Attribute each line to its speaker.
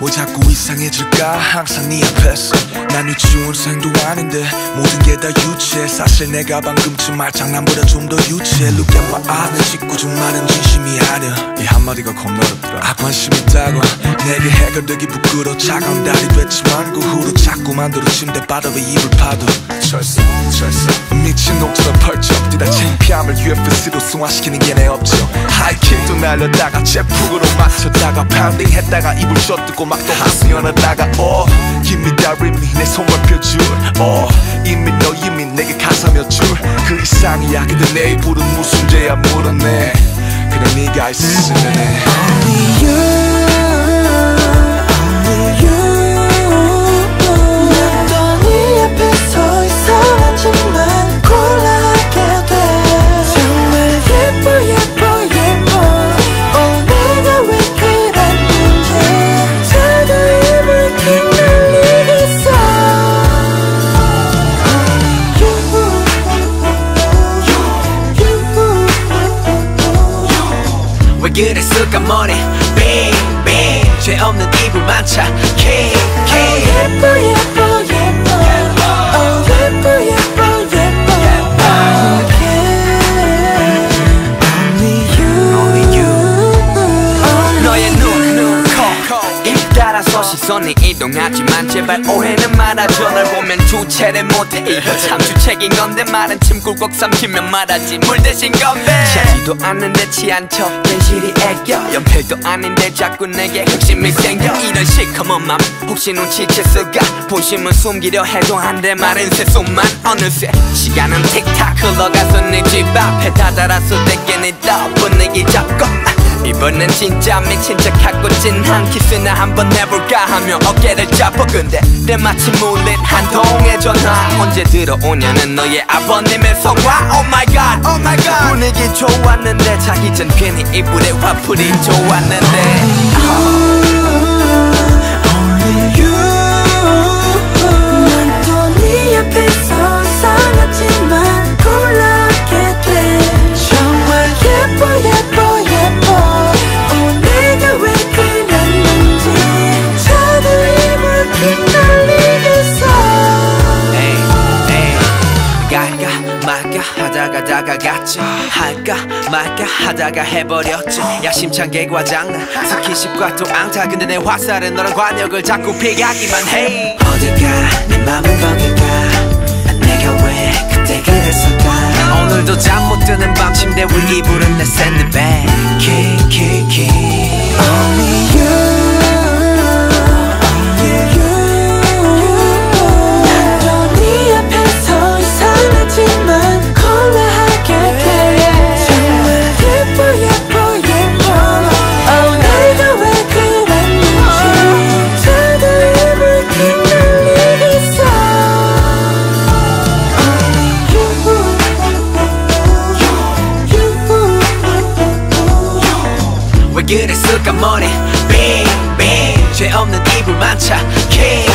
Speaker 1: 뭐 자꾸 이상해질까 항상 네 앞에서 난 유치원생도 아닌데 모든 게 다 유치해. 사실 내가 방금쯤 말장난보다 좀 더 유치해. Look at my eyes 짓고 좀 많은 진심이 아냐. 이 한마디가 겁나 어렵더라. 관심 있다고 내게 해결되기 부끄러워. 차가운 달이 됐지만 그 후로 자꾸만 들어 침대 바닥에 입을 파도 철새 미친 놈처럼 펄쩍 뛰다 창피함을 UFC로 승화시키는 게 내 업적. 하이킥도 날렸다가 제품으로 맞췄다가 파운딩 했다가 입을 젖뜨고 막 또 하수연하다가 Give me that rhythm 내 손을 펴줄 이미 너 이미 내게 가사 몇 줄 그 이상이야. 근데 내 입으로는 무슨 죄야 물어내. 그래 네가 있으면 해.
Speaker 2: Only you
Speaker 3: 왜 그래 쑥간머리 빙빙 죄 없는 이불 만차 K
Speaker 2: 예뻐 예뻐 예뻐 예뻐 예뻐 예뻐
Speaker 3: Only you 너의 눈, 코, 입 따라서 시선이 이동하지만 제발 오해는 말아줘. 널 보면 주체를 못해. 이거 참 주책인 건데 말은 침 꿀꺽 삼키면 말하지 물 대신 건배. 취하지도 않는데 취한 척 괜시리 애겨. 연필도 아닌데 자꾸 내게 흑심이 생겨. 이런 시커먼 맘 혹시 눈치챘을까. 본심은 숨기려 해도 안 돼 마른 새손만. 어느새 시간은 틱탁 흘러가서 내 집 앞에 다다라서 내게 더 분위기 잡고 이번엔 진짜 미친 척하고 찐한 키스나 한번 해볼까 하며 어깨를 잡아. 근데 때마침 울린 한 통의 전화. 언제 들어오냐는 너의 아버님의 성화. Oh my god, oh my god. 분위기 좋았는데 자기 전 괜히 이불에 화풀이 좋았는데 하다가 다가갔지. 할까 말까 하다가 해버렸지. 야심찬게 과장난 스킨십과 또 앙타. 근데 내 화살은 너랑 관역을 자꾸 피하기만 해. 어딜까 내 맘은 거길까. 내가 왜 그때 그랬을까. 오늘도 잠 못 드는 밤 침대 위 이불은 내 샌드백. Key
Speaker 2: Only you
Speaker 3: 왜 그래 쑥간머리 빙빙 죄 없는 이불 만차 K